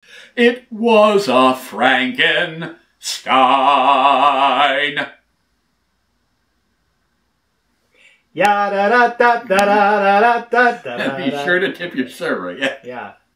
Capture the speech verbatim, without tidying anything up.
It was a Frankenstein. Yeah, da da da da da da da da. Be sure to tip your server, yeah. Yeah.